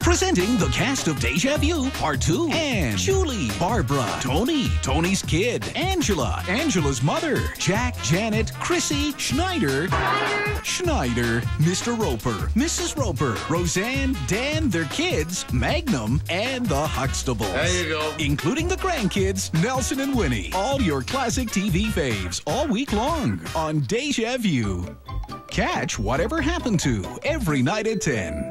Presenting the cast of Deja View Part 2 and Julie, Barbara, Tony, Tony's kid, Angela, Angela's mother, Jack, Janet, Chrissy, Schneider, Mr. Roper, Mrs. Roper, Roseanne, Dan, their kids, Magnum, and the Huxtables. There you go. Including the grandkids, Nelson and Winnie. All your classic TV faves all week long on Deja View. Catch Whatever Happened To every night at 10.